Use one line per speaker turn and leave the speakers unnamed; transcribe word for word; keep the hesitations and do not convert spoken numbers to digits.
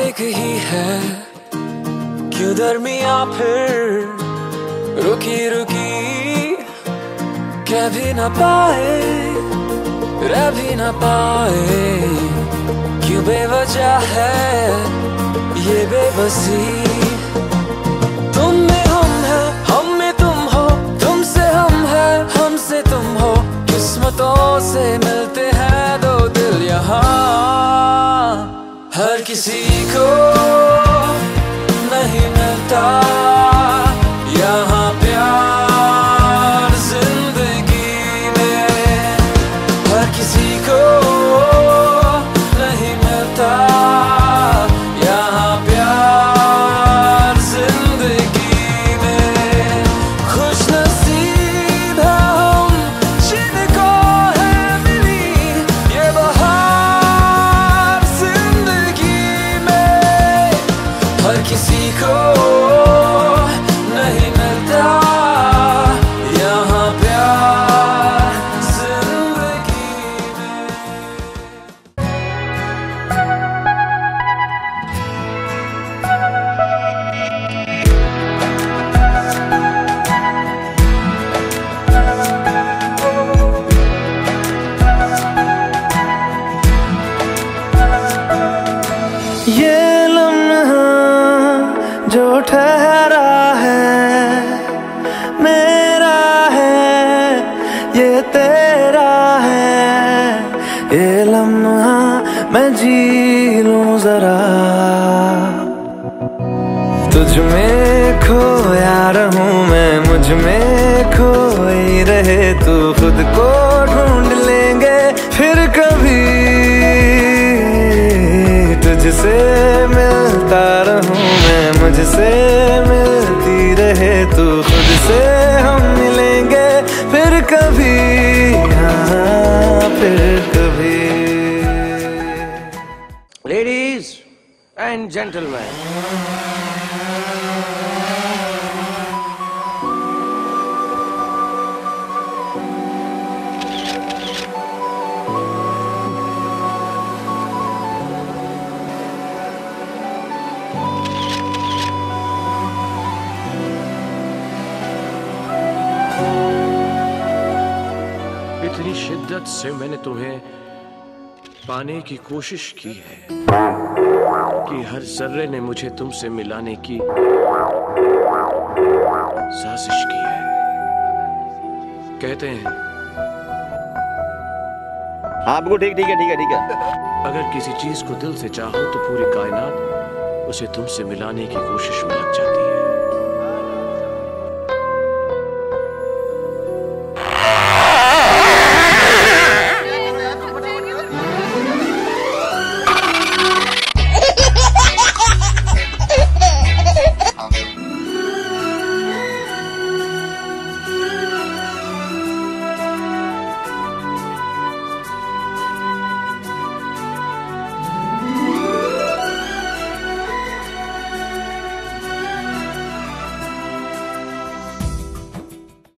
एक ही है, क्यों दरमिया फिर रुकी रुकी, कह भी ना पाए रह भी ना पाए, क्यों बेवजह है ये बेबसी। तुम में हम है, हम में तुम हो, तुमसे हम है, हमसे तुम हो, किस्मतों से मिलते हैं दो दिल यहाँ। हर किसी को नहीं मिलता यहाँ प्यार जिंदगी में, हर किसी को नहीं मिलता यहाँ प्यार जिंदगी में। खुश नसीब है हम जिनको है मिली ये बहार जिंदगी में, हर किसी को नहीं मिलता यहाँ प्यार जिंदगी में।
ये लम्हा जो ठहरा है मेरा है, ये तेरा है, ये लम्हा मैं जी लूं जरा। तुझ में खोया रहूं मैं, मुझ में खोई रहे तू, खुद को ढूंढ लेंगे फिर कभी। तुझसे मिलता रहूं मैं, मुझसे मिलती रहे तू, खुद से हम मिलेंगे फिर कभी, हाँ फिर कभी।
Ladies and gentlemen, इतनी शिद्दत से मैंने तुम्हें पाने की कोशिश की है कि हर जर्रे ने मुझे तुमसे मिलाने की साजिश की है। कहते हैं
हाँ बिल्कुल ठीक ठीक है ठीक है ठीक है।
अगर किसी चीज को दिल से चाहो तो पूरी कायनात उसे तुमसे मिलाने की कोशिश में लग जाती है।